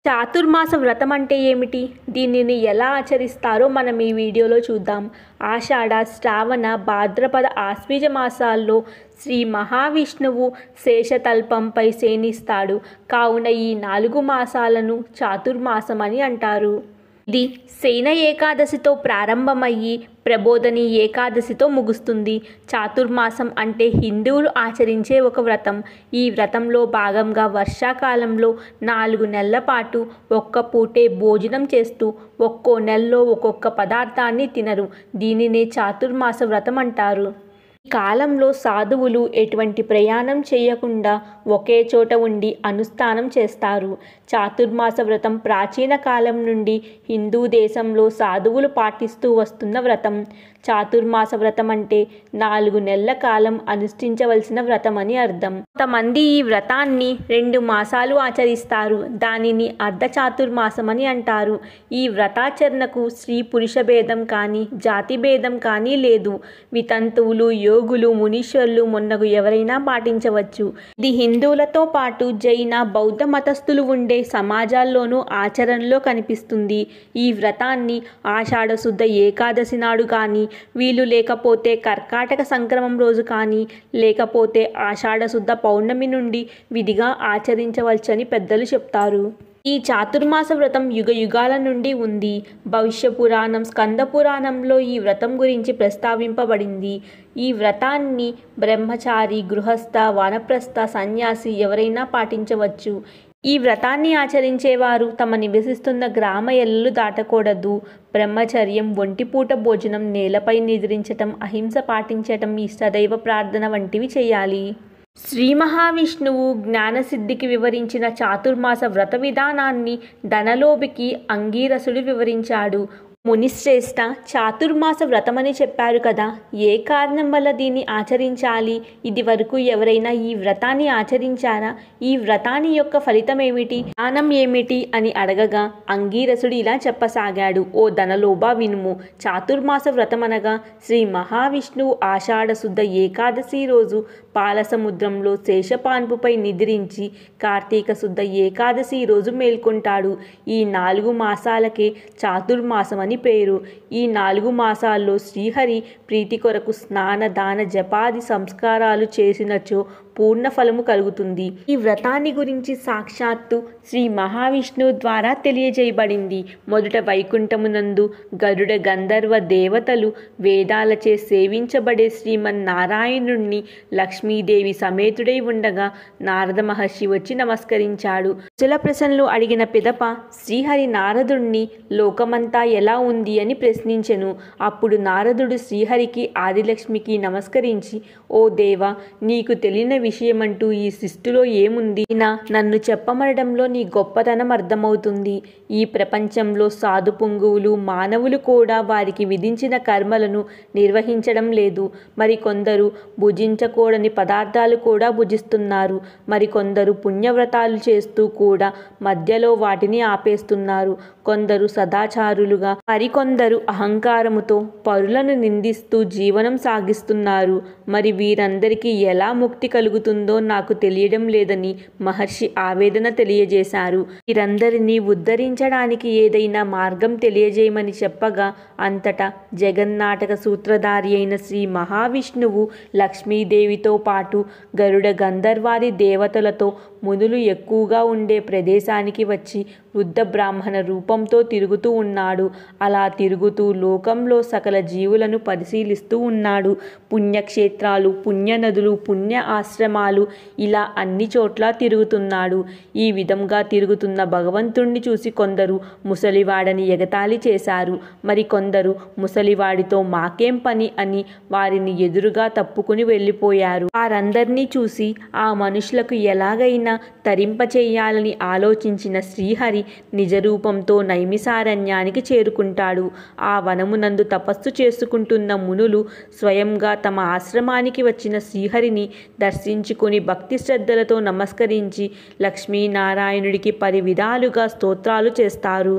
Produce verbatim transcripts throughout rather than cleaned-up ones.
చాతుర్మాస వ్రతం అంటే ఏమిటి? దీనిని ఎలా ఆచరిస్తారో మనం ఈ వీడియోలో చూద్దాం. ఆషాఢ, శ్రావణ, భాద్రపద, ఆశ్వీజ మాసాల్లో శ్రీ మహావిష్ణువు శేషతల్పంపై శయనిస్తాడు. కావున ఈ నాలుగు మాసాలను చాతుర్మాసం అని అంటారు. ఇది శయన ఏకాదశితో ప్రారంభమయ్యి ప్రబోధని ఏకాదశితో ముగుస్తుంది. చాతుర్మాసం అంటే హిందువులు ఆచరించే ఒక వ్రతం. ఈ వ్రతంలో భాగంగా వర్షాకాలంలో నాలుగు నెలల పాటు ఒక్క పూటే భోజనం చేస్తూ ఒక్కో నెలలో ఒక్కొక్క పదార్థాన్ని తినరు. దీనినే చాతుర్మాస వ్రతం అంటారు. ఈ కాలంలో సాధువులు ఎటువంటి ప్రయాణం చేయకుండా ఒకే చోట ఉండి అనుష్ఠానం చేస్తారు. చాతుర్మాస వ్రతం ప్రాచీన కాలం నుండి హిందూ దేశంలో సాధువులు పాటిస్తూ వస్తున్న వ్రతం. చాతుర్మాస వ్రతం అంటే నాలుగు నెలల కాలం అనుష్ఠించవలసిన వ్రతం అని అర్థం. కొంతమంది ఈ వ్రతాన్ని రెండు మాసాలు ఆచరిస్తారు. దానిని అర్ధ చాతుర్మాసం అని అంటారు. ఈ వ్రతాచరణకు స్త్రీ పురుష భేదం కానీ జాతి భేదం కానీ లేదు. వితంతువులు, యోగులు, మునీశ్వరులు మొన్నగు ఎవరైనా పాటించవచ్చు. ఇది హిందువులతో పాటు జైన, బౌద్ధ మతస్థులు ఉండే సమాజాల్లోనూ ఆచరణలో కనిపిస్తుంది. ఈ వ్రతాన్ని ఆషాఢ శుద్ధ ఏకాదశి నాడు కానీ, వీలు లేకపోతే కర్కాటక సంక్రమం రోజు కానీ, లేకపోతే ఆషాఢ శుద్ధ పౌర్ణమి నుండి విధిగా ఆచరించవచ్చని పెద్దలు చెప్తారు. ఈ చాతుర్మాస వ్రతం యుగ యుగాల నుండి ఉంది. భవిష్య పురాణం, స్కంద పురాణంలో ఈ వ్రతం గురించి ప్రస్తావింపబడింది. ఈ వ్రతాన్ని బ్రహ్మచారి, గృహస్థ, వానప్రస్థ, సన్యాసి ఎవరైనా పాటించవచ్చు. ఈ వ్రతాన్ని ఆచరించేవారు తమ నివసిస్తున్న గ్రామ ఎల్లలు దాటకూడదు. బ్రహ్మచర్యం, ఒంటిపూట భోజనం, నేలపై నిద్రించటం, అహింస పాటించటం, ఇష్టదైవ ప్రార్థన వంటివి చేయాలి. శ్రీ మహావిష్ణువు జ్ఞానసిద్ధికి వివరించిన చాతుర్మాస వ్రత విధానాన్ని ధనలోభికి అంగీరసుడు వివరించాడు. మునిశ్రేష్ఠ, చాతుర్మాస వ్రతమని చెప్పారు కదా, ఏ కారణం వల్ల దీన్ని ఆచరించాలి? ఇది వరకు ఎవరైనా ఈ వ్రతాన్ని ఆచరించారా? ఈ వ్రతాన్ని యొక్క ఫలితం ఏమిటి, జ్ఞానం ఏమిటి అని అడగగా అంగీరసుడు ఇలా చెప్పసాగాడు. ఓ ధనలోభ, వినుము. చాతుర్మాస వ్రతమనగా శ్రీ మహావిష్ణువు ఆషాఢ శుద్ధ ఏకాదశి రోజు పాలసముద్రంలో శేషపాన్పుపై నిద్రించి కార్తీక శుద్ధ ఏకాదశి రోజు మేల్కొంటాడు. ఈ నాలుగు మాసాలకే చాతుర్మాసం అని పేరు. ఈ నాలుగు మాసాల్లో శ్రీహరి ప్రీతి కొరకు స్నాన, దాన, జపాది సంస్కారాలు చేసినచో పూర్ణ ఫలము కలుగుతుంది. ఈ వ్రతాన్ని గురించి సాక్షాత్తు శ్రీ మహావిష్ణువు ద్వారా తెలియజేయబడింది. మొదట వైకుంఠమునందు గరుడ గంధర్వ దేవతలు వేదాలచే సేవించబడే శ్రీమన్నారాయణుణ్ణి లక్ష్మీదేవి సమేతుడై ఉండగా నారద మహర్షి వచ్చి నమస్కరించాడు. కుశల ప్రశ్నలు అడిగిన పిదప శ్రీహరి నారదుణ్ణి లోకమంతా ఎలా ఉంది అని ప్రశ్నించెను. అప్పుడు నారదుడు శ్రీహరికి, ఆదిలక్ష్మికి నమస్కరించి, ఓ దేవా, నీకు తెలియని విషయమంటూ ఈ సృష్టిలో ఏముంది? నా నన్ను చెప్పమనడంలో నీ గొప్పతనం అర్థమవుతుంది. ఈ ప్రపంచంలో సాధు పుంగువులు, మానవులు కూడా వారికి విధించిన కర్మలను నిర్వహించడం లేదు. మరికొందరు భుజించకూడని పదార్థాలు కూడా భుజిస్తున్నారు. మరికొందరు పుణ్యవ్రతాలు చేస్తూ కూడా మధ్యలో వాటిని ఆపేస్తున్నారు. కొందరు సదాచారులుగా, మరికొందరు అహంకారముతో పరులను నిందిస్తూ జీవనం సాగిస్తున్నారు. మరి వీరందరికీ ఎలా ముక్తి కలుగుతుందో నాకు తెలియడం లేదని మహర్షి ఆవేదన తెలియజేశారు. వీరందరినీ ఉద్ధరించడానికి ఏదైనా మార్గం తెలియజేయమని చెప్పగా అంతటా జగన్నాటక సూత్రధారి అయిన శ్రీ మహావిష్ణువు లక్ష్మీదేవితో పాటు గరుడ గంధర్వాది దేవతలతో మునులు ఎక్కువగా ఉండే ప్రదేశానికి వచ్చి వృద్ధ బ్రాహ్మణ రూపంతో తిరుగుతూ ఉన్నాడు. అలా తిరుగుతూ లోకంలో సకల జీవులను పరిశీలిస్తూ ఉన్నాడు. పుణ్యక్షేత్రాలు, పుణ్యనదులు, పుణ్య ఆశ్రమాలు ఇలా అన్ని చోట్ల తిరుగుతున్నాడు. ఈ విధంగా తిరుగుతున్న భగవంతుణ్ణి చూసి కొందరు ముసలివాడని ఎగతాళి చేశారు. మరి కొందరు ముసలివాడితో మాకేం పని అని వారిని ఎదురుగా తప్పుకుని వెళ్ళిపోయారు. వారందరినీ చూసి ఆ మనుషులకు ఎలాగైనా తరింపచేయాలని ఆలోచించిన శ్రీహరి నిజరూపంతో నైమిసారణ్యానికి చేరుకుంటాడు. ఆ వనమునందు తపస్సు చేసుకుంటున్న మునులు స్వయంగా తమ ఆశ్రమానికి వచ్చిన శ్రీహరిని దర్శించుకుని భక్తి శ్రద్ధలతో నమస్కరించి లక్ష్మీనారాయణుడికి పరి విధాలుగా స్తోత్రాలు చేస్తారు.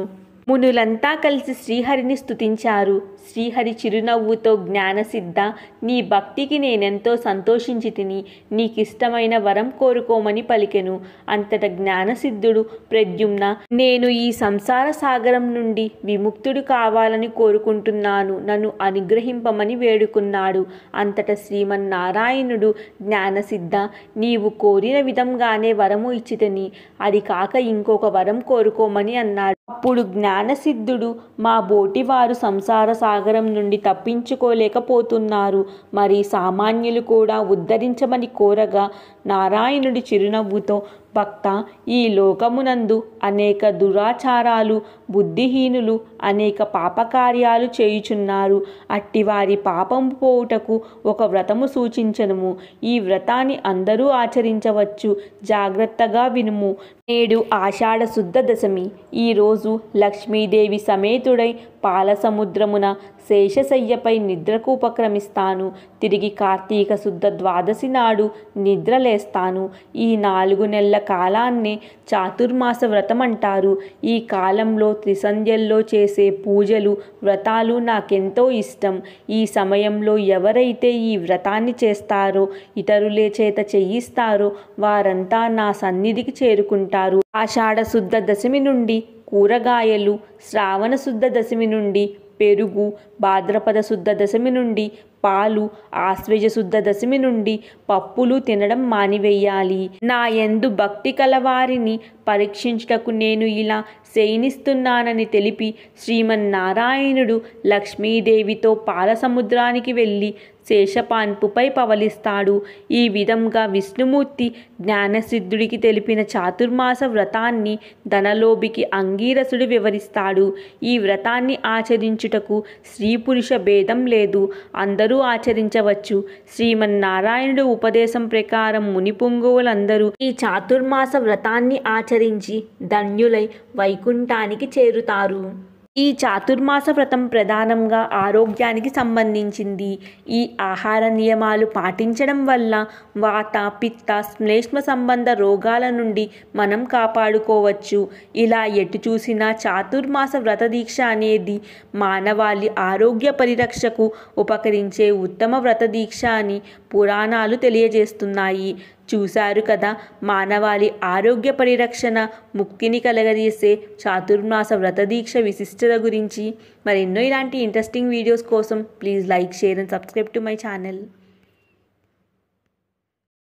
మునులంతా కలిసి శ్రీహరిని స్తుతించారు. శ్రీహరి చిరునవ్వుతో జ్ఞానసిద్ధ, నీ భక్తికి నేనెంతో సంతోషించి తిని నీకిష్టమైన వరం కోరుకోమని పలికెను. అంతట జ్ఞానసిద్ధుడు ప్రద్యుమ్న, నేను ఈ సంసార సాగరం నుండి విముక్తుడు కావాలని కోరుకుంటున్నాను, నన్ను అనుగ్రహింపమని వేడుకున్నాడు. అంతట శ్రీమన్నారాయణుడు, జ్ఞానసిద్ధ, నీవు కోరిన విధంగానే వరము ఇచ్చితిని, అది కాక ఇంకొక వరం కోరుకోమని అన్నాడు. అప్పుడు జ్ఞానసిద్ధుడు, మా బోటివారు సంసార సాగరం నుండి తప్పించుకోలేకపోతున్నారు, మరి సామాన్యులు కూడా ఉద్ధరించమని కోరగా నారాయణుడి చిరునవ్వుతో, భక్త, ఈ లోకమునందు అనేక దురాచారాలు, బుద్ధిహీనులు అనేక పాపకార్యాలు చేయుచున్నారు. అట్టివారి పాపము పోవుటకు ఒక వ్రతము సూచించనుము. ఈ వ్రతాన్ని అందరూ ఆచరించవచ్చు. జాగ్రత్తగా వినుము. నేడు ఆషాఢ శుద్ధ దశమి. ఈరోజు లక్ష్మీదేవి సమేతుడై పాలసముద్రమున శేషశయ్యపై నిద్రకు ఉపక్రమిస్తాను. తిరిగి కార్తీక శుద్ధ ద్వాదశి నాడు నిద్రలేస్తాను. ఈ నాలుగు నెలల కాలాన్నే చాతుర్మాస వ్రతం అంటారు. ఈ కాలంలో త్రిసంధ్యల్లో చేసే పూజలు, వ్రతాలు నాకెంతో ఇష్టం. ఈ సమయంలో ఎవరైతే ఈ వ్రతాన్ని చేస్తారో, ఇతరులే చేత చేయిస్తారో వారంతా నా సన్నిధికి చేరుకుంటారు. ఆషాఢ శుద్ధ దశమి నుండి కూరగాయలు, శ్రావణ శుద్ధ దశమి నుండి పెరుగు, భాద్రపద శుద్ధ దశమి నుండి పాలు, ఆశ్వేజ శుద్ధ దశమి నుండి పప్పులు తినడం మానివేయాలి. నా యందు భక్తి కలవారిని పరీక్షించుటకు నేను ఇలా శయనిస్తున్నానని తెలిపి శ్రీమన్నారాయణుడు లక్ష్మీదేవితో పాలసముద్రానికి వెళ్ళి శేషపాన్పుపై పవలిస్తాడు. ఈ విధంగా విష్ణుమూర్తి జ్ఞానసిద్ధుడికి తెలిపిన చాతుర్మాస వ్రతాన్ని ధనలోభికి అంగీరసుడు వివరిస్తాడు. ఈ వ్రతాన్ని ఆచరించుటకు స్త్రీ పురుష భేదం లేదు, అందరూ ఆచరించవచ్చు. శ్రీమన్నారాయణుడు ఉపదేశం ప్రకారం మునిపుంగవులందరూ ఈ చాతుర్మాస వ్రతాన్ని ఆచరించి ధన్యులై వైకుంఠానికి చేరుతారు. ఈ చాతుర్మాస వ్రతం ప్రధానంగా ఆరోగ్యానికి సంబంధించింది. ఈ ఆహార నియమాలు పాటించడం వల్ల వాత, పిత్త, శ్లేష్మ సంబంధ రోగాల నుండి మనం కాపాడుకోవచ్చు. ఇలా ఎటు చూసినా చాతుర్మాస వ్రత దీక్ష అనేది మానవాళి ఆరోగ్య పరిరక్షకు ఉపకరించే ఉత్తమ వ్రత దీక్ష అని పురాణాలు తెలియజేస్తున్నాయి. చూశారు కదా, మానవాళి ఆరోగ్య పరిరక్షణ, ముక్తిని కలగజేసే చాతుర్మాస వ్రత దీక్ష విశిష్టత గురించి. మరెన్నో ఇలాంటి ఇంట్రెస్టింగ్ వీడియోస్ కోసం please like, share and subscribe to my channel.